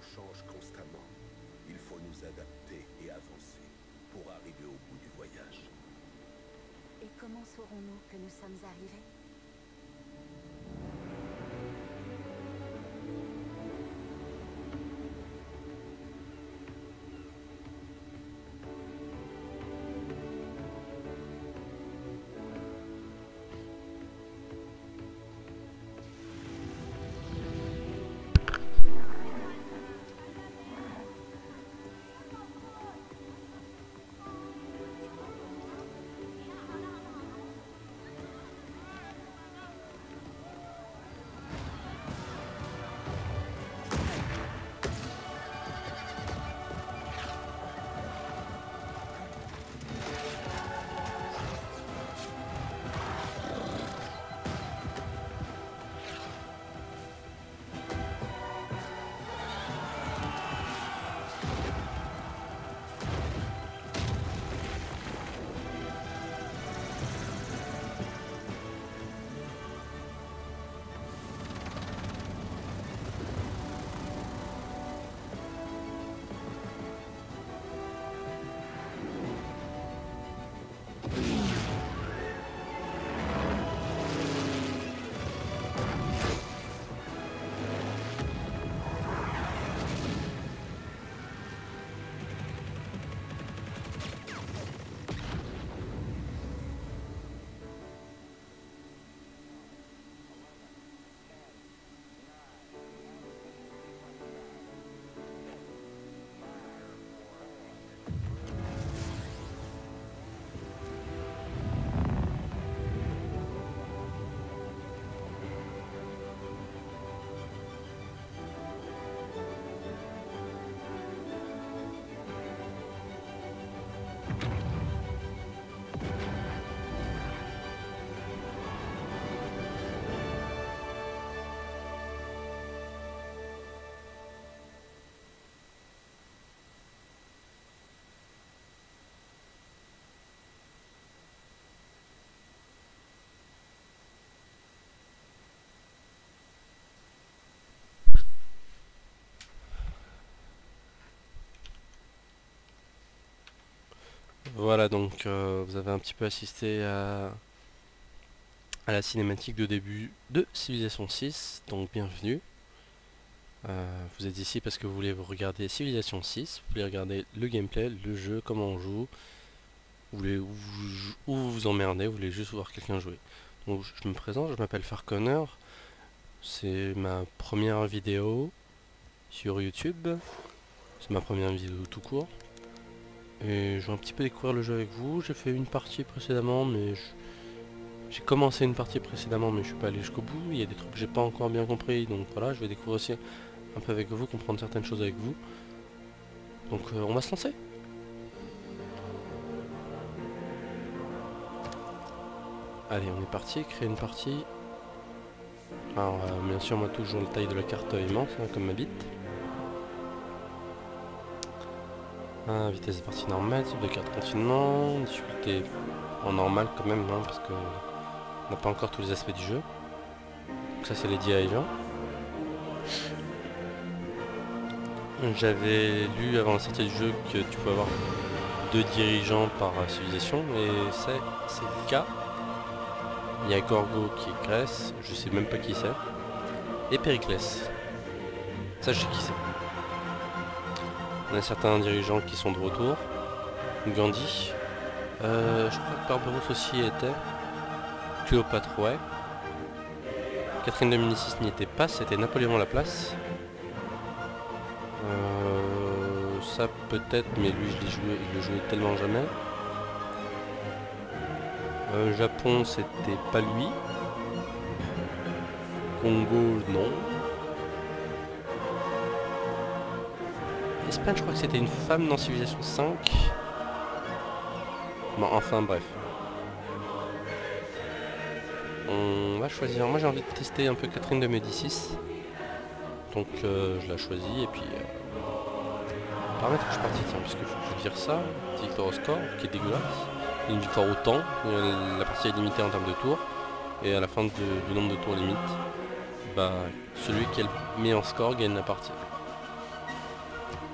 monde change constamment. Il faut nous adapter et avancer pour arriver au bout du voyage. Et comment saurons-nous que nous sommes arrivés? Voilà, donc vous avez un petit peu assisté à la cinématique de début de Civilization 6, donc bienvenue. Vous êtes ici parce que vous voulez regarder Civilization 6, vous voulez regarder le gameplay, le jeu, comment on joue, vous voulez ou vous emmerdez, vous voulez juste voir quelqu'un jouer. Donc je me présente, je m'appelle Farconner, c'est ma première vidéo sur YouTube, c'est ma première vidéo tout court. Et je vais un petit peu découvrir le jeu avec vous. J'ai fait une partie précédemment, mais j'ai commencé une partie précédemment, mais je suis pas allé jusqu'au bout. Il y a des trucs que j'ai pas encore bien compris, donc voilà, je vais découvrir aussi un peu avec vous, comprendre certaines choses avec vous. Donc on va se lancer. Allez, on est parti, créer une partie. Alors bien sûr, moi toujours la taille de la carte immense, hein, comme ma bite. Vitesse de partie normale, type de carte continent, difficulté en normal quand même, hein, parce que on n'a pas encore tous les aspects du jeu. Donc ça c'est les dirigeants. J'avais lu avant la sortie du jeu que tu peux avoir 2 dirigeants par civilisation, et c'est le cas. Il y a Gorgo qui est Grèce, je sais même pas qui c'est, et Périclès. Ça je sais qui c'est. On a certains dirigeants qui sont de retour. Gandhi. Je crois que Barbarousse aussi y était. Cléopâtre, ouais. Catherine de Médicis n'y était pas, c'était Napoléon Laplace. Ça peut-être, mais lui il le jouait tellement jamais. Japon, c'était pas lui. Congo, non. Espagne, je crois que c'était une femme dans Civilization 5. Bon, enfin, bref. On va choisir. Moi, j'ai envie de tester un peu Catherine de Médicis. Donc, je la choisis et puis... paramètres que je suis parti, tiens, parce qu'il faut que je vire ça. Victoire au score, qui est dégueulasse. Une victoire au temps. La partie est limitée en termes de tours. Et à la fin du nombre de tours limite, bah, celui qui a le meilleur score gagne la partie.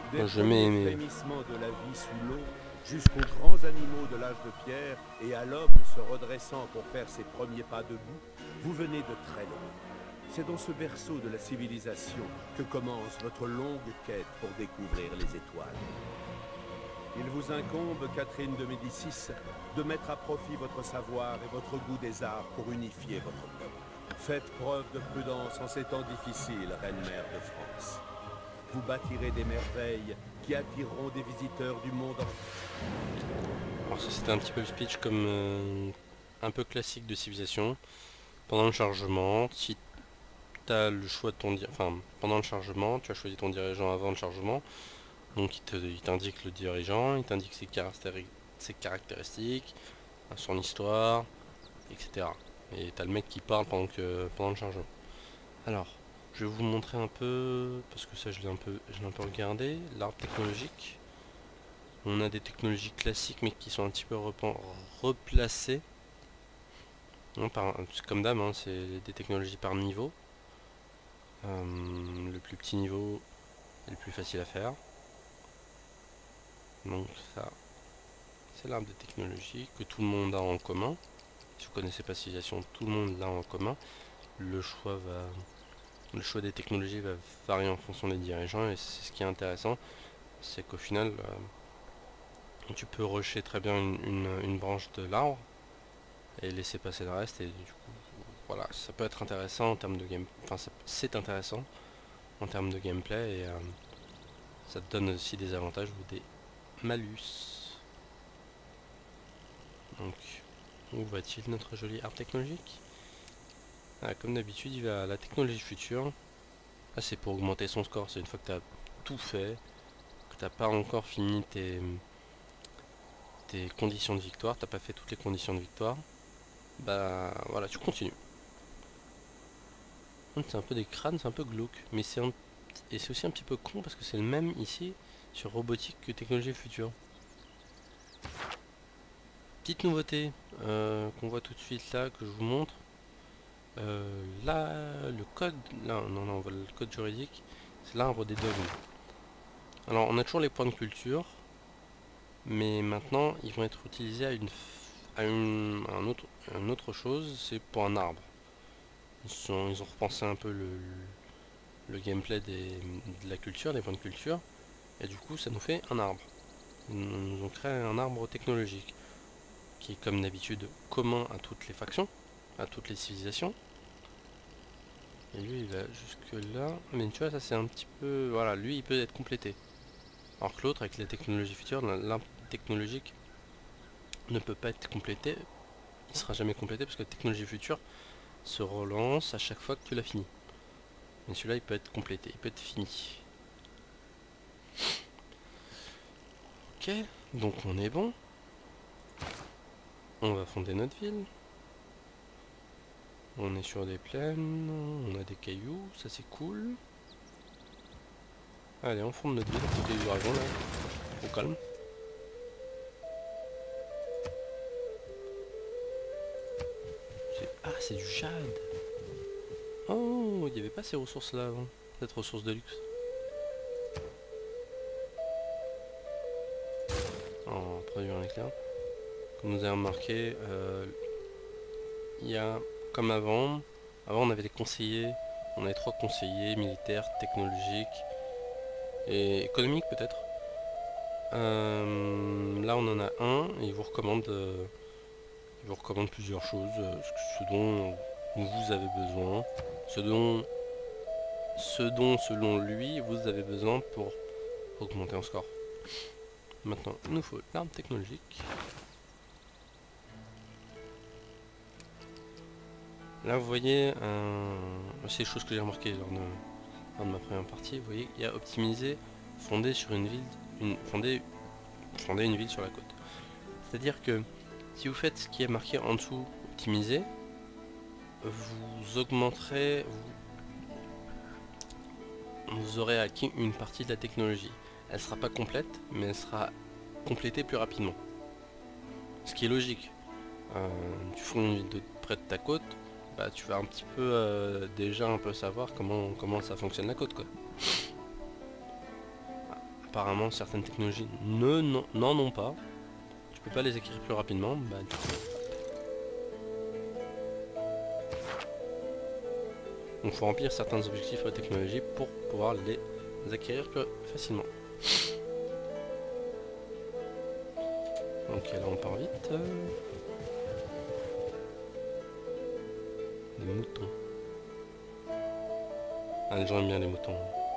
Des Je mets premiers mes... frémissements de la vie sous l'eau jusqu'aux grands animaux de l'âge de pierre et à l'homme se redressant pour faire ses premiers pas debout, vous venez de très loin. C'est dans ce berceau de la civilisation que commence votre longue quête pour découvrir les étoiles. Il vous incombe, Catherine de Médicis, de mettre à profit votre savoir et votre goût des arts pour unifier votre peuple. Faites preuve de prudence en ces temps difficiles, reine-mère de France. Vous bâtirez des merveilles qui attireront des visiteurs du monde entier. Alors ça c'était un petit peu le speech comme un peu classique de civilisation. Pendant le chargement, si tu as le choix de ton enfin pendant le chargement, tu as choisi ton dirigeant avant le chargement. Donc il t'indique le dirigeant, il t'indique ses caractéristiques, son histoire, etc. Et t'as le mec qui parle pendant le chargement. Alors, je vais vous montrer un peu, parce que ça je l'ai un peu regardé, l'arbre technologique. On a des technologies classiques mais qui sont un petit peu replacées. Comme d'hab, hein, c'est des technologies par niveau. Le plus petit niveau est le plus facile à faire. Donc ça, c'est l'arbre des technologies que tout le monde a en commun. Si vous connaissez pas Civilisation, tout le monde l'a en commun. Le choix des technologies va varier en fonction des dirigeants, et c'est ce qui est intéressant, c'est qu'au final, tu peux rusher très bien une branche de l'arbre et laisser passer le reste, et du coup, voilà, ça peut être intéressant en termes de game, enfin c'est intéressant en termes de gameplay, et ça te donne aussi des avantages ou des malus. Donc, où va-t-il notre joli arbre technologique? Comme d'habitude, il va à la technologie future. Là, c'est pour augmenter son score. C'est une fois que tu as tout fait, que tu n'as pas encore fini tes conditions de victoire, t'as pas fait toutes les conditions de victoire, bah voilà, tu continues. C'est un peu des crânes, c'est un peu glauque, mais c'est aussi un petit peu con parce que c'est le même ici sur robotique que technologie future. Petite nouveauté qu'on voit tout de suite là, que je vous montre. Là, le code, là, non, on voit le code juridique, c'est l'arbre des dogmes. Alors, on a toujours les points de culture, mais maintenant, ils vont être utilisés à une autre chose, c'est pour un arbre. Ils ont repensé un peu le gameplay de la culture, des points de culture, et du coup, ça nous fait un arbre. Ils nous ont créé un arbre technologique, qui est comme d'habitude commun à toutes les factions, à toutes les civilisations. Et lui il va jusque là, mais tu vois ça c'est un petit peu, voilà, lui il peut être complété. Alors que l'autre avec la technologie future, l'arbre technologique ne peut pas être complété, il sera jamais complété parce que la technologie future se relance à chaque fois que tu l'as fini. Mais celui-là il peut être complété, il peut être fini. Ok, donc on est bon. On va fonder notre ville. On est sur des plaines, on a des cailloux, ça c'est cool. Allez, on fonde notre ville à côté du dragon là, au calme. Ah, c'est du jade. Oh, il n'y avait pas ces ressources là avant, cette ressource de luxe. En produire un éclair. Comme vous avez remarqué, il y a comme avant on avait des conseillers, on avait 3 conseillers, militaires, technologiques et économiques peut-être. Là on en a un et il vous recommande plusieurs choses, ce dont vous avez besoin, ce dont selon lui vous avez besoin pour augmenter en score. Maintenant il nous faut l'arme technologique. Là vous voyez, c'est des choses que j'ai remarqué lors de ma première partie, vous voyez, il y a optimisé, fondé sur une ville, fonder une ville sur la côte. C'est-à-dire que si vous faites ce qui est marqué en dessous, optimisé, vous augmenterez, vous aurez acquis une partie de la technologie. Elle sera pas complète, mais elle sera complétée plus rapidement. Ce qui est logique. Tu fondes une ville près de ta côte, bah, tu vas un petit peu déjà un peu savoir comment ça fonctionne la côte quoi. À apparemment certaines technologies n'en ont pas. Tu peux pas les acquérir plus rapidement. Bah, donc faut remplir certains objectifs de technologie pour pouvoir les acquérir plus facilement. Ok, là on part vite. Les moutons. Ah, j'aime bien les moutons.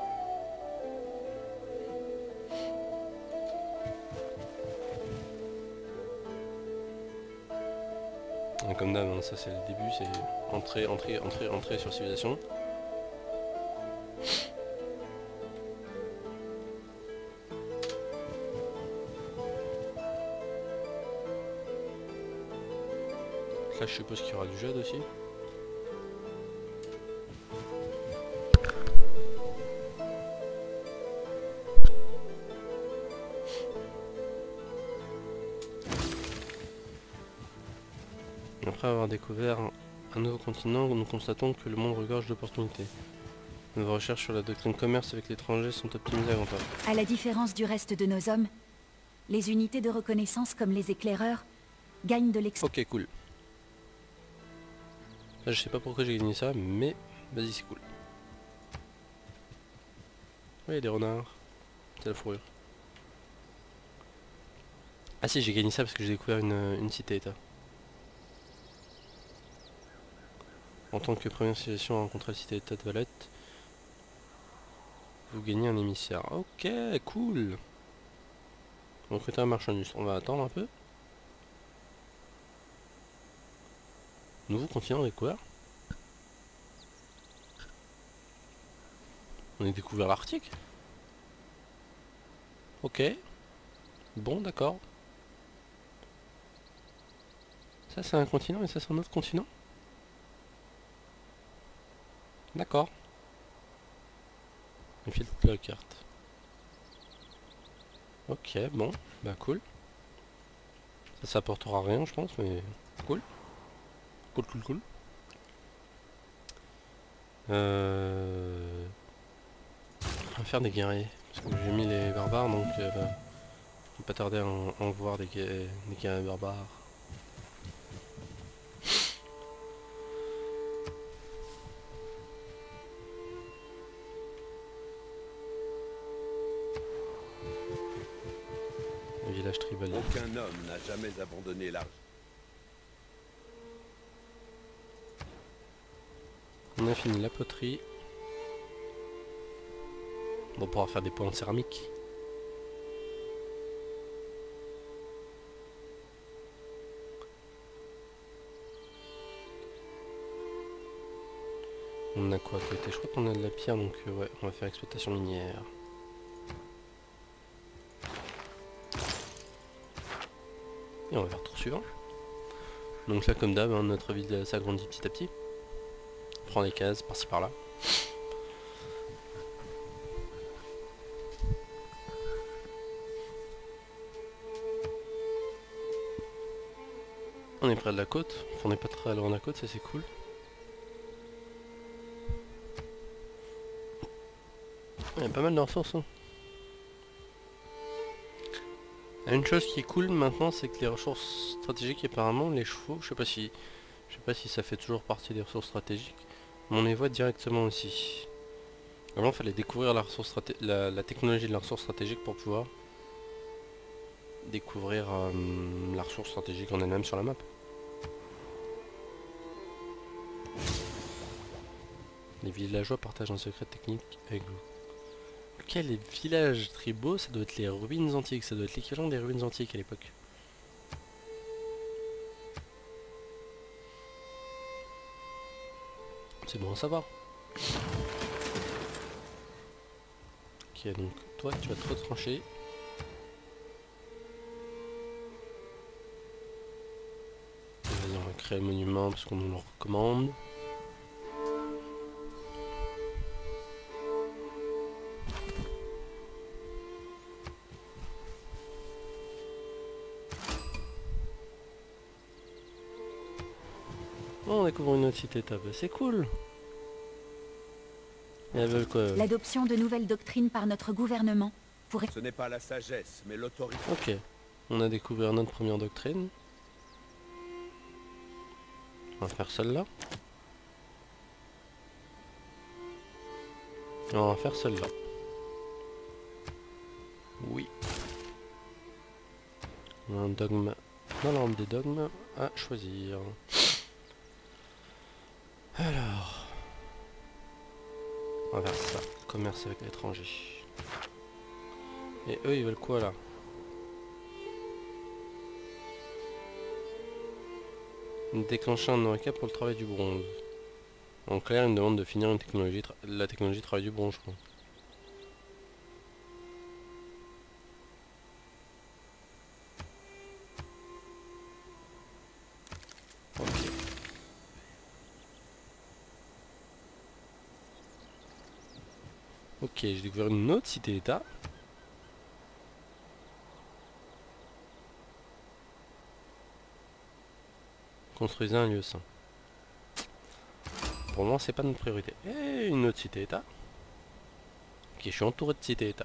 Et comme d'hab, hein, ça c'est le début, c'est entrée sur civilisation. Là je suppose qu'il y aura du jade aussi. Après avoir découvert un nouveau continent, nous constatons que le monde regorge d'opportunités. Nos recherches sur la doctrine commerce avec l'étranger sont optimisées à grand pas. À la différence du reste de nos hommes, les unités de reconnaissance comme les éclaireurs gagnent de l'expérience. Ok, cool. Là, je sais pas pourquoi j'ai gagné ça, mais vas-y, c'est cool. Oui, il y a des renards. C'est la fourrure. Ah si, j'ai gagné ça parce que j'ai découvert une cité-état. En tant que première civilisation à rencontrer la cité-état de Valette, vous gagnez un émissaire. Ok, cool. Recruter un marchandise. On va attendre un peu. Nouveau continent découvert. On a découvert l'Arctique. Ok. Bon, d'accord. Ça c'est un continent et ça c'est un autre continent. D'accord. Il fait toute la carte. Ok, bon, bah cool. Ça apportera rien je pense, mais cool. Cool. On va faire des guerriers. Parce que j'ai mis les barbares, donc je vais pas tarder à en voir des guerriers barbares. Le village tribal. Aucun homme n'a jamais abandonné l'argent. On a fini la poterie. On va pouvoir faire des pots en céramique. On a quoi à côté? Je crois qu'on a de la pierre, donc ouais, on va faire exploitation minière. Et on va faire le tour suivant. Donc là, comme d'hab, hein, notre ville s'agrandit petit à petit. On prend des cases par-ci par-là. On est près de la côte, enfin, on n'est pas très loin de la côte, ça c'est cool. Il y a pas mal de ressources. Hein. Une chose qui est cool maintenant, c'est que les ressources stratégiques, apparemment, les chevaux, je sais pas si ça fait toujours partie des ressources stratégiques, mais on les voit directement aussi. Avant, il fallait découvrir la technologie de la ressource stratégique pour pouvoir découvrir la ressource stratégique en elle-même sur la map. Les villageois partagent un secret technique avec vous. Ok, les villages tribaux, ça doit être les ruines antiques, ça doit être l'équivalent des ruines antiques à l'époque. C'est bon à savoir. Ok, donc toi tu vas te retrancher. Vas-y, on va créer le monument parce qu'on nous le recommande. Oh, on découvre une autre cité-état, c'est cool. L'adoption de nouvelles doctrines par notre gouvernement pourrait... Ce n'est pas la sagesse, mais l'autorité. Ok. On a découvert notre première doctrine. On va faire celle-là. On va faire celle-là. Oui. On a un dogme dans l'arme des dogmes à choisir. Alors. On va faire ça. Commerce avec l'étranger. Et eux ils veulent quoi là? Déclencher un Eureka pour le travail du bronze. En clair, il me demande de finir une technologie, la technologie travail du bronze, je crois. Ok. Ok, j'ai découvert une autre cité-état. Construisez un lieu sain. Pour le moment, c'est pas notre priorité. Et une autre cité-état. Ok, je suis entouré de cité-état.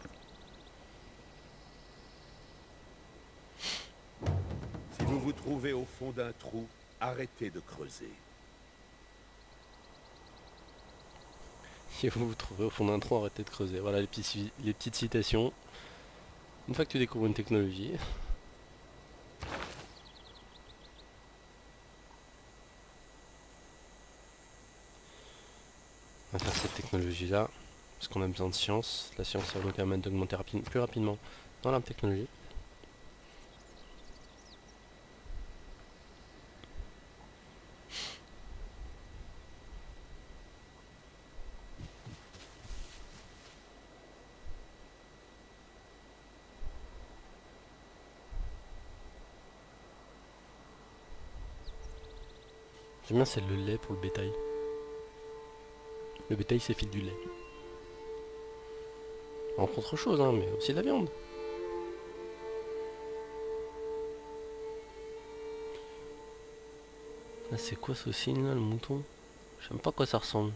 Si vous vous trouvez au fond d'un trou, arrêtez de creuser. Si vous vous trouvez au fond d'un trou, arrêtez de creuser. Voilà les petites citations. Une fois que tu découvres une technologie. On va faire cette technologie là. Parce qu'on a besoin de science. La science ça va nous permettre d'augmenter plus rapidement dans la technologie. J'aime bien c'est le lait pour le bétail. Le bétail c'est file du lait. Entre autre chose hein, mais aussi de la viande. Ah, c'est quoi ce signe là, le mouton? Je sais même pas à quoi ça ressemble.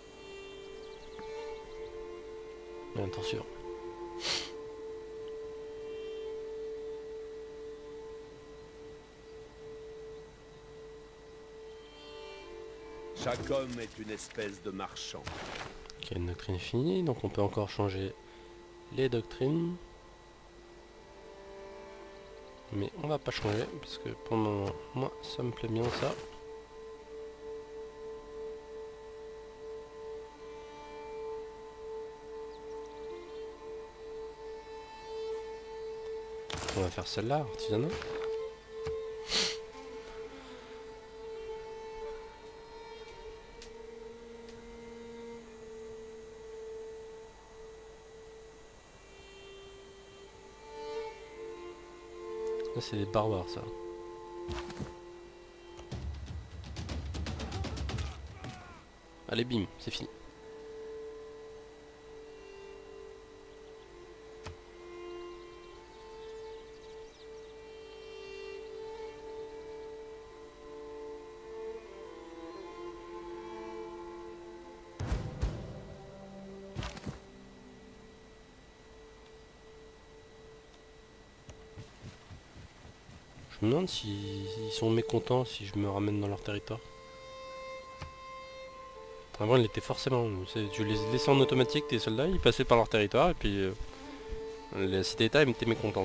Mais attention. Chaque homme est une espèce de marchand. Ok, une doctrine finie, donc on peut encore changer les doctrines. Mais on va pas changer, parce que pour le moment, moi ça me plaît bien ça. On va faire celle-là, artisanat. Là c'est des barbares ça. Allez bim, c'est fini. Je me demande s'ils sont mécontents si je me ramène dans leur territoire. Avant ils l'étaient forcément, tu les laissais en automatique tes soldats, ils passaient par leur territoire et puis la cité-état était mécontente.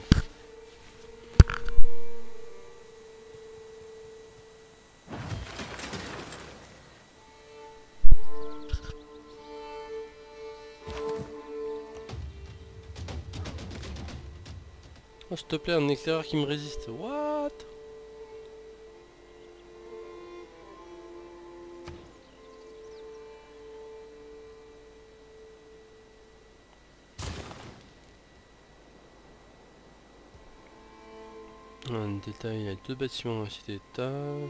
Oh s'il te plaît, un éclaireur qui me résiste. What? Un détail, il y a 2 bâtiments dans la cité-état.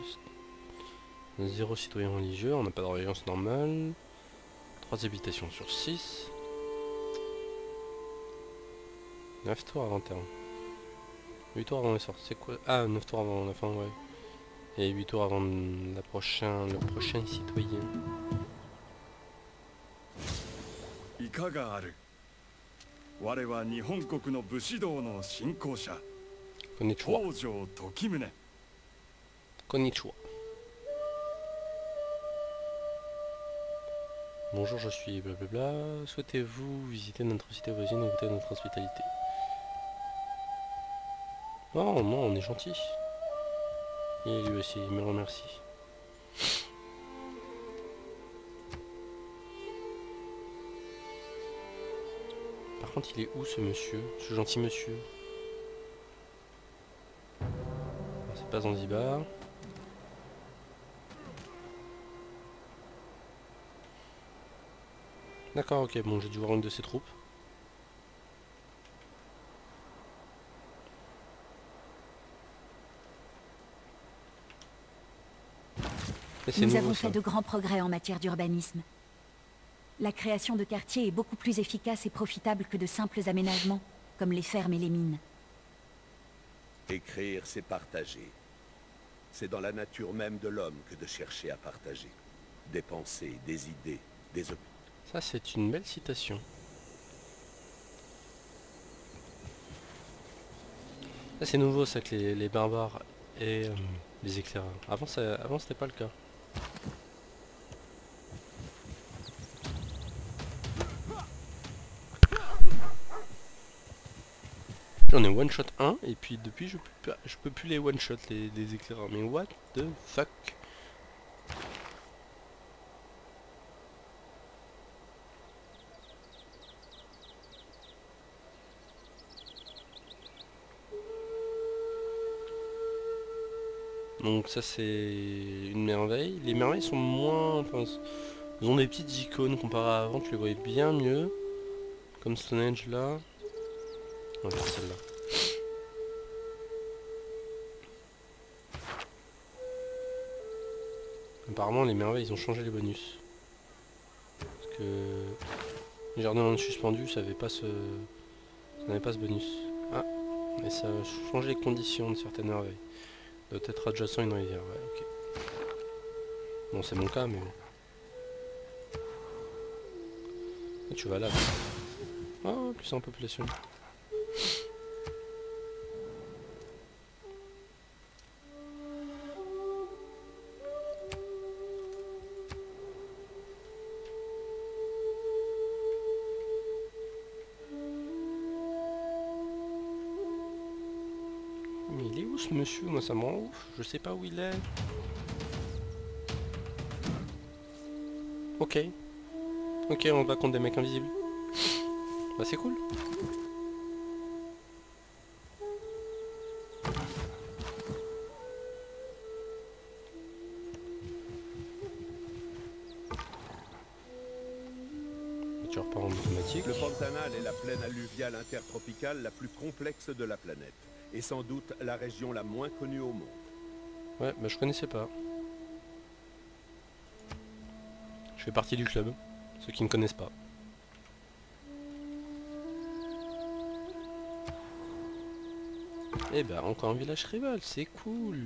0 citoyen religieux, on n'a pas de régence normale. 3 habitations sur 6. 9 tours avant terme. 8 tours avant le sort, c'est quoi? Ah, 9 tours avant la fin, ouais. Et 8 tours avant le prochain citoyen. 我は日本国の武士道の信仰者 Konnichiwa. 北条時宗 Konnichiwa. Bonjour, je suis blablabla. Souhaitez-vous visiter notre cité voisine et goûter notre hospitalité? Oh non, on est gentil. Et lui aussi, il me remercie. Par contre, il est où ce monsieur? Ce gentil monsieur? C'est pas Zanzibar. D'accord, ok, bon, j'ai dû voir une de ses troupes. Nous avons fait de grands progrès en matière d'urbanisme. La création de quartiers est beaucoup plus efficace et profitable que de simples aménagements, comme les fermes et les mines. Écrire, c'est partager. C'est dans la nature même de l'homme que de chercher à partager. Des pensées, des idées, des opinions. Ça, c'est une belle citation. Là, c'est nouveau, ça, que les barbares et les éclaireurs. Avant, c'était pas le cas. J'en ai one shot 1 et puis depuis je peux plus les one shot les éclaireurs. Mais what the fuck? Donc ça c'est une merveille. Les merveilles sont moins... Enfin, ils ont des petites icônes comparé à avant, tu les voyais bien mieux. Comme Stonehenge là. On va faire celle-là. Apparemment les merveilles ils ont changé les bonus. Parce que les jardins suspendus ça n'avait pas ce bonus. Ah, mais ça a changé les conditions de certaines merveilles. Doit être adjacent à une rivière, ouais, ok. Bon, c'est mon cas, mais... Et tu vas là. Oh, plus en population. Mais il est où ce monsieur? Moi ça me rend ouf, je sais pas où il est. Ok. Ok, on va contre des mecs invisibles. Bah c'est cool. Tu repars en automatique. Le Pantanal est la plaine alluviale intertropicale la plus complexe de la planète. Et sans doute la région la moins connue au monde. Ouais, bah je connaissais pas. Je fais partie du club, ceux qui ne connaissent pas. Et bah encore un village rival, c'est cool.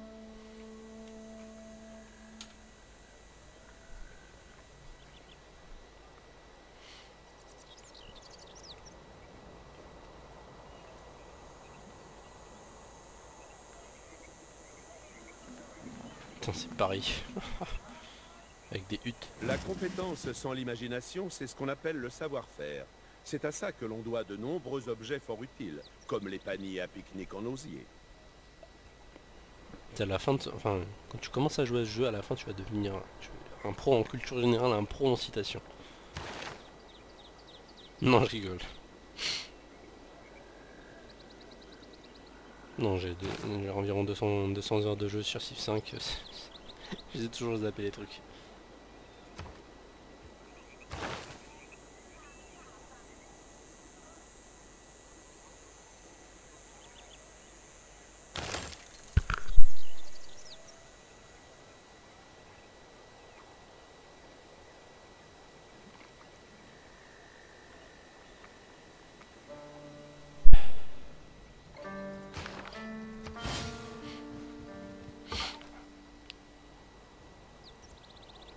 Putain, c'est Paris. Avec des huttes. La compétence sans l'imagination, c'est ce qu'on appelle le savoir-faire. C'est à ça que l'on doit de nombreux objets fort utiles, comme les paniers à pique-nique en osier. À la fin, enfin, quand tu commences à jouer à ce jeu, à la fin tu vas devenir un pro en culture générale, un pro en citation. Non, je rigole. Non, j'ai environ 200 heures de jeu sur Civ 5. J'ai toujours zappé les trucs.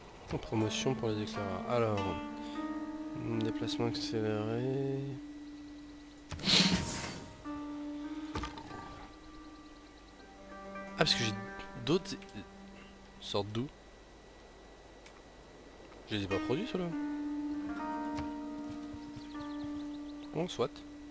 Promotion pour les éclaireurs. Alors, déplacement accéléré. Ah, parce que j'ai d'autres sortes d'où? Je les ai pas produits ceux-là. Bon, soit.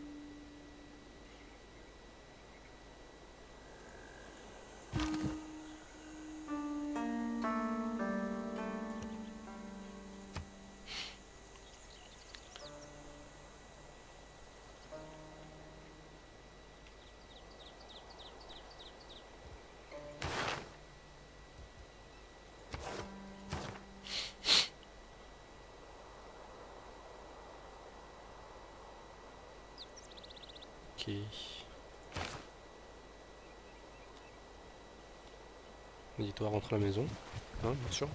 Ok. Dis-toi, rentre à la maison. Hein, bien sûr.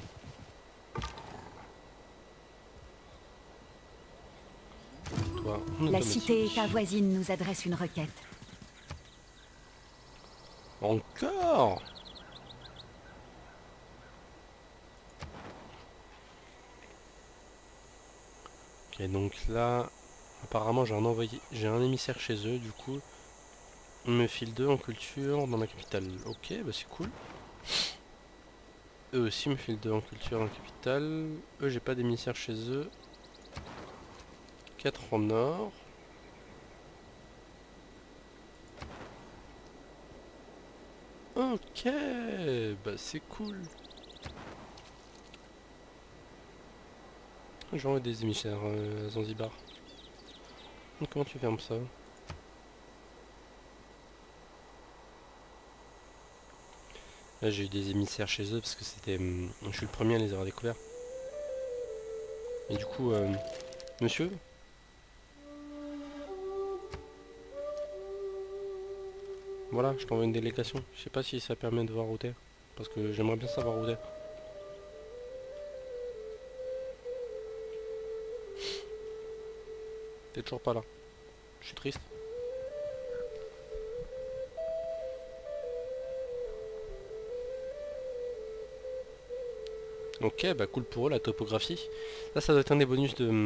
Toi, La cité État voisine nous adresse une requête. Encore? Ok, donc là, apparemment j'ai un émissaire chez eux, du coup, il me file 2 en culture dans la capitale. Ok, bah c'est cool. Eux aussi me filent 2 en culture dans la capitale. Eux, j'ai pas d'émissaire chez eux. 4 en or. Ok, bah c'est cool. J'envoie des émissaires à Zanzibar. Donc, comment tu fermes ça? Là j'ai eu des émissaires chez eux parce que c'était... je suis le premier à les avoir découverts. Et du coup, monsieur? Voilà, je t'envoie une délégation. Je sais pas si ça permet de voir où t'es. Parce que j'aimerais bien savoir où t'es. T'es toujours pas là. Je suis triste. Ok, bah cool pour eux la topographie. Là ça doit être un des bonus de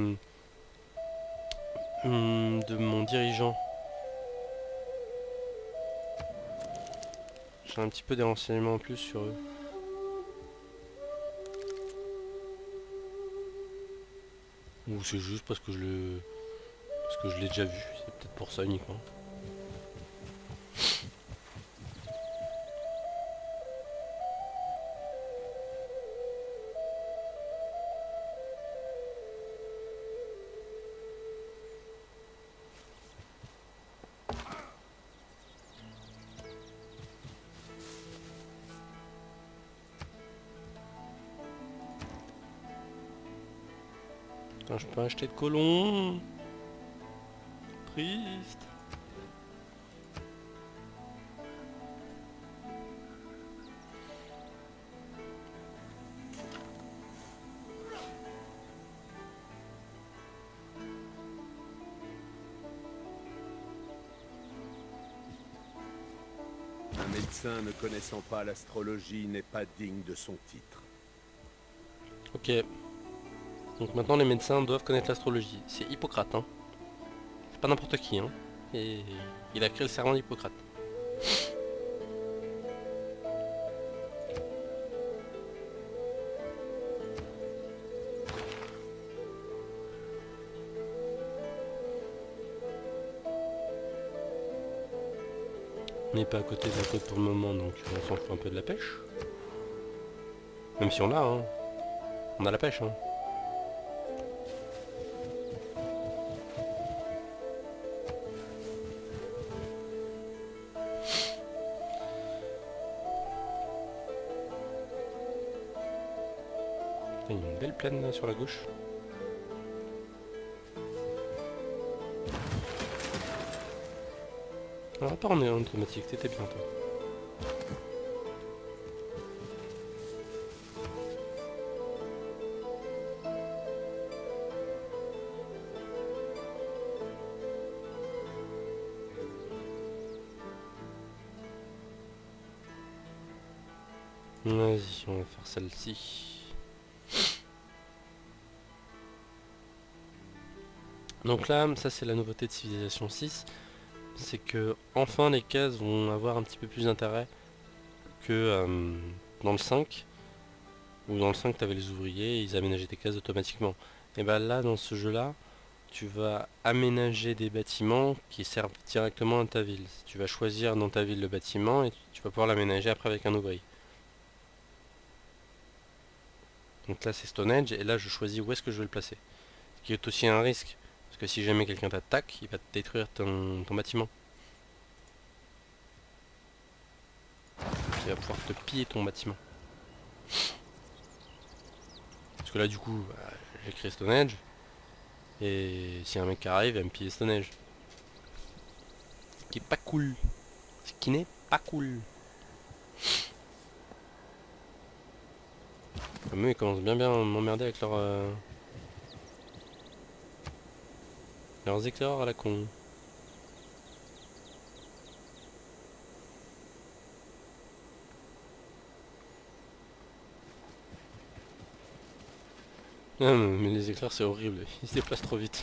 mon dirigeant. J'ai un petit peu des renseignements en plus sur eux. Ou c'est juste parce que je l'ai déjà vu. C'est peut-être pour ça uniquement. Putain, je peux pas acheter de colons. Triste. Un médecin ne connaissant pas l'astrologie n'est pas digne de son titre. Ok. Donc maintenant les médecins doivent connaître l'astrologie. C'est Hippocrate, hein. C'est pas n'importe qui, hein. Et il a créé le serment d'Hippocrate. On n'est pas à côté de la côte pour le moment, donc on s'en fout un peu de la pêche. Même si on l'a, hein. On a la pêche, hein. Il y a une belle plaine là sur la gauche. Alors pas en automatique, t'étais bien toi. Vas-y, on va faire celle-ci. Donc là, ça c'est la nouveauté de Civilization 6. C'est que enfin les cases vont avoir un petit peu plus d'intérêt que dans le 5. Où dans le 5 tu avais les ouvriers et ils aménageaient tes cases automatiquement. Et bah là dans ce jeu là, tu vas aménager des bâtiments qui servent directement à ta ville. Tu vas choisir dans ta ville le bâtiment et tu vas pouvoir l'aménager après avec un ouvrier. Donc là c'est Stonehenge et là je choisis où est-ce que je veux le placer. Ce qui est aussi un risque. Parce que si jamais quelqu'un t'attaque, il va te détruire ton bâtiment. Il va pouvoir te piller ton bâtiment. Parce que là du coup, bah, j'ai créé Stonehenge. Et si un mec arrive, il va me piller Stonehenge. Ce qui est pas cool. Ce qui n'est pas cool. Comme eux, ils commencent bien à m'emmerder avec leurs éclaireurs à la con. Non, mais les éclairs c'est horrible, ils se déplacent trop vite.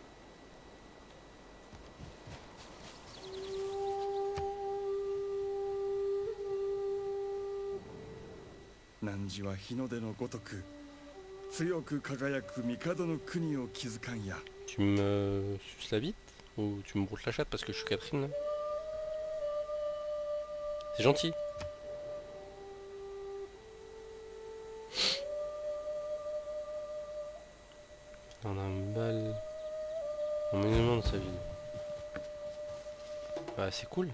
Nanji wa Hinode no gotoku, tsuyoku kagayaku Mikado no kuni o kizukan ya. Tu me suces la bite ou tu me broutes la chatte parce que je suis Catherine là? C'est gentil. On a un bal... Un monument de sa ville. Bah c'est cool.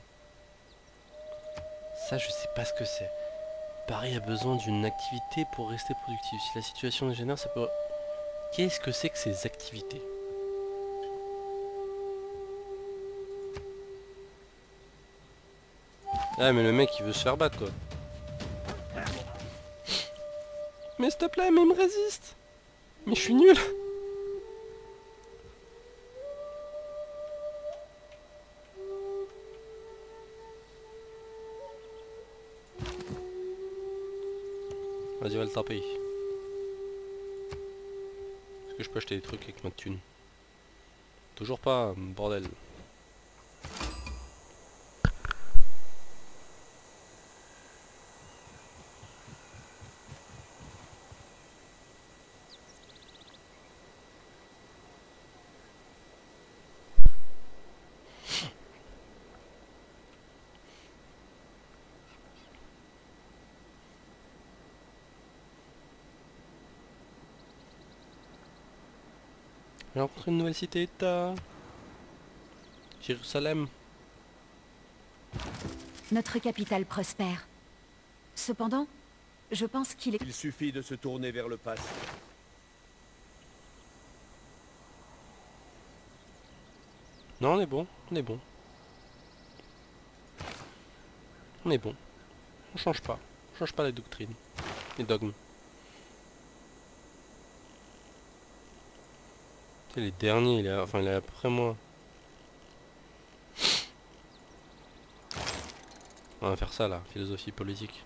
Ça je sais pas ce que c'est. Paris a besoin d'une activité pour rester productif. Si la situation dégénère, ça peut... Qu'est-ce que c'est que ces activités? Ah mais le mec il veut se faire battre quoi. Mais s'il te plaît, mais il me résiste. Mais je suis nul. Vas-y, va le taper. Est-ce que je peux acheter des trucs avec ma thune? Toujours pas, bordel. J'ai rencontré une nouvelle cité-état. Jérusalem. Notre capitale prospère. Cependant, je pense qu'il est... Il suffit de se tourner vers le passé. Non, on est bon, on est bon. On est bon. On change pas. On change pas les doctrines. Les dogmes. C'est les derniers, il est après moi. On va faire ça là, philosophie politique.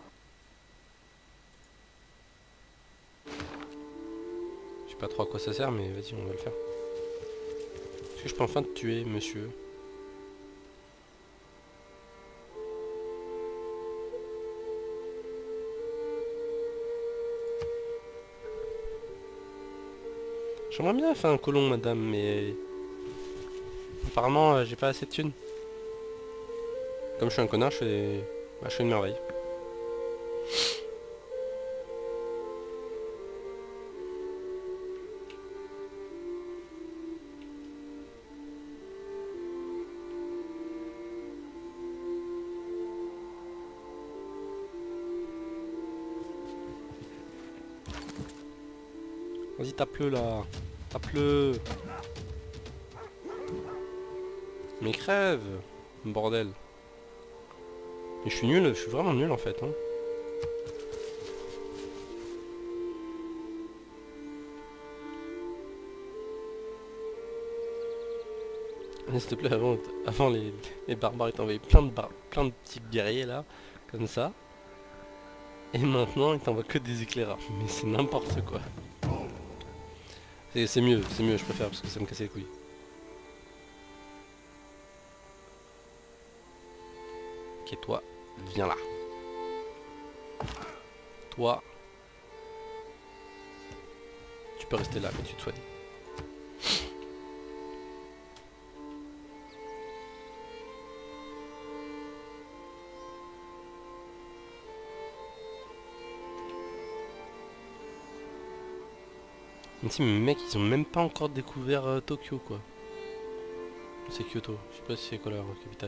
Je sais pas trop à quoi ça sert, mais vas-y, on va le faire. Est-ce que je peux enfin te tuer, monsieur? J'aimerais bien faire un colon, madame, mais... Apparemment, j'ai pas assez de thunes. Comme je suis un connard, je fais une merveille. Vas-y, tape-le là. Tape-le. Mais crève, bordel. Mais je suis nul, je suis vraiment nul en fait. Hein. S'il te plaît, avant les barbares, ils t'envoyaient plein de petits guerriers là, comme ça. Et maintenant, ils t'envoient que des éclaireurs. Mais c'est n'importe quoi. C'est mieux, je préfère parce que ça me cassait les couilles. Ok, toi, viens là. Toi, tu peux rester là, mais tu te soignes. Même si mes mecs ils ont même pas encore découvert Tokyo quoi. C'est Kyoto, je sais pas si c'est quoi leur capitale.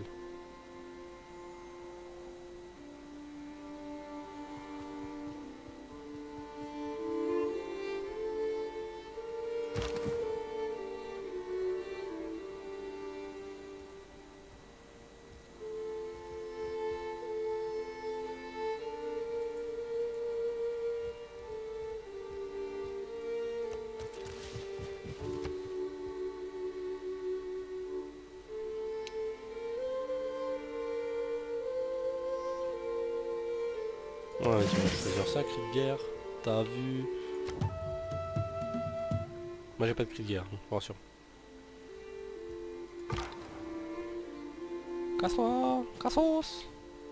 Ouais, tu vas choisir ça, cri de guerre. T'as vu. Moi j'ai pas de cri de guerre, je vous rassure. Casse-toi, cassos.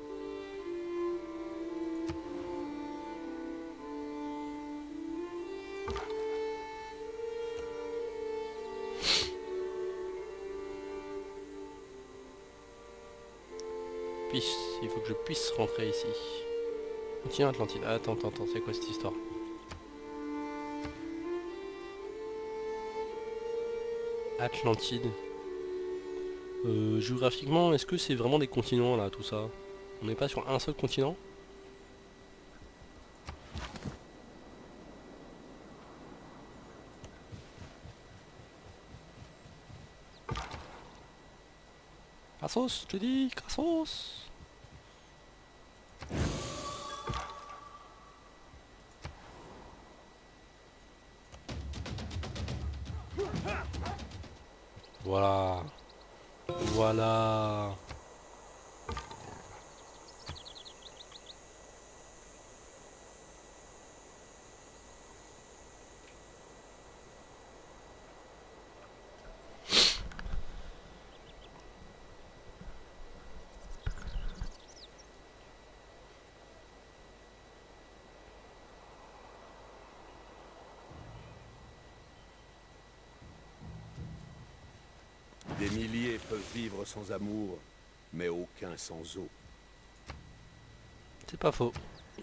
Il faut que je puisse rentrer ici. Tiens Atlantide, attends, c'est quoi cette histoire? Atlantide. Géographiquement, est-ce que c'est vraiment des continents là, tout ça? On n'est pas sur un seul continent? Cassos, je te dis, Cassos. Voilà. Voilà. Des milliers peuvent vivre sans amour, mais aucun sans eau. C'est pas faux.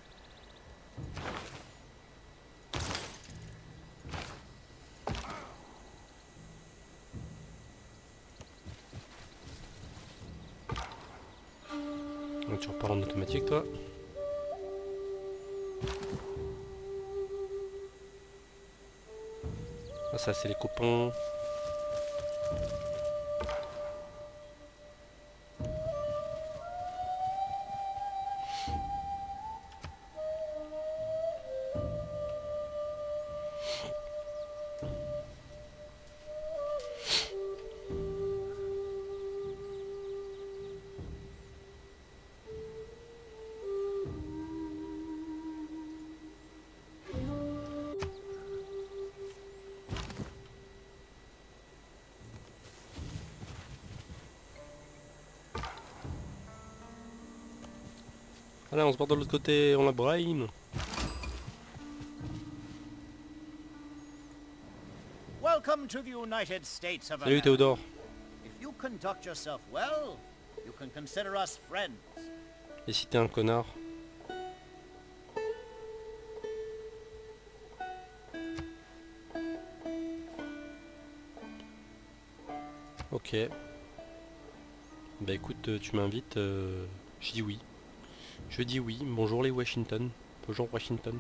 Donc, tu repars en automatique toi. Ah, ça c'est les copains. Allez, on se barre de l'autre côté, on la brain. Welcome to the United States of Salut America. Théodore. If you conduct yourself well, you can consider us friends. Et si t'es un connard? Ok. Bah écoute, tu m'invites, je dis oui. Je dis oui, bonjour les Washington. Bonjour Washington.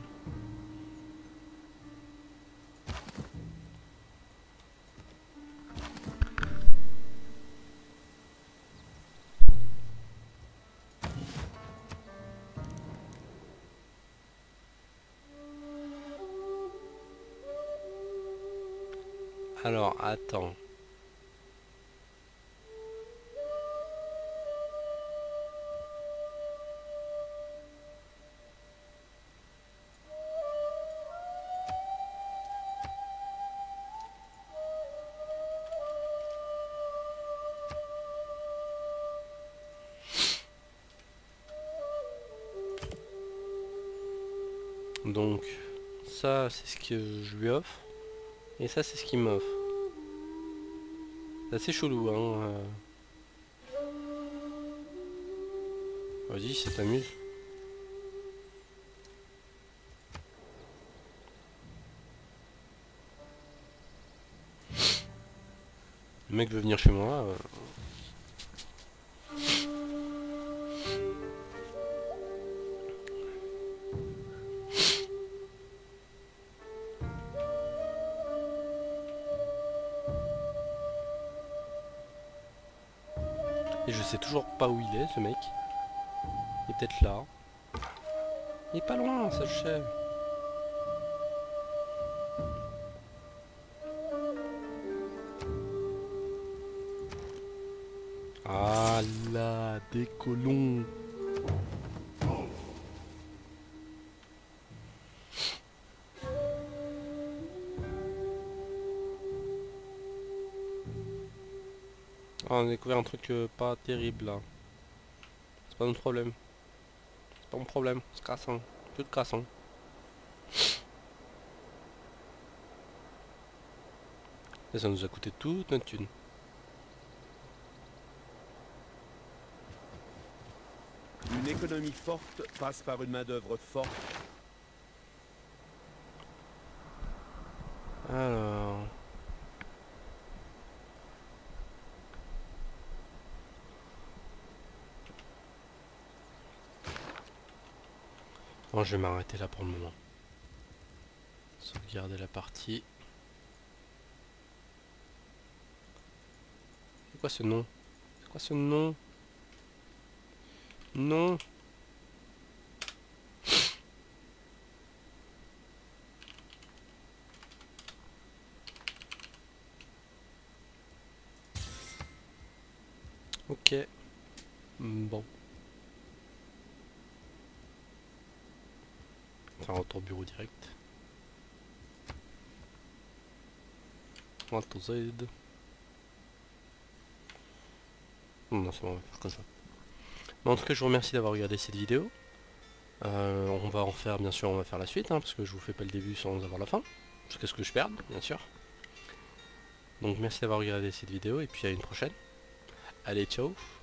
Alors, attends. Donc ça c'est ce que je lui offre. Et ça c'est ce qu'il m'offre. C'est assez chelou hein. Vas-y, ça t'amuse. Le mec veut venir chez moi. Et je sais toujours pas où il est, ce mec. Il est peut-être là. Il est pas loin, ça je sais. Ah là, des colons. Ah, on a découvert un truc pas terrible là. C'est pas notre problème. C'est pas mon problème, c'est cassant. Plus de cassant. Et ça nous a coûté toute notre thune. Une économie forte passe par une main-d'œuvre forte. Alors... Bon, je vais m'arrêter là pour le moment. Sauvegarder la partie. C'est quoi ce nom? C'est quoi ce nom? Non. Ok. Bon. Enfin, retour bureau direct. Ctrl Z. Non, c'est bon, on va faire comme ça. Mais en tout cas, je vous remercie d'avoir regardé cette vidéo. On va en faire, bien sûr, on va faire la suite, hein, parce que je vous fais pas le début sans avoir la fin. Jusqu'à ce que je perde, bien sûr. Donc merci d'avoir regardé cette vidéo, et puis à une prochaine. Allez, ciao!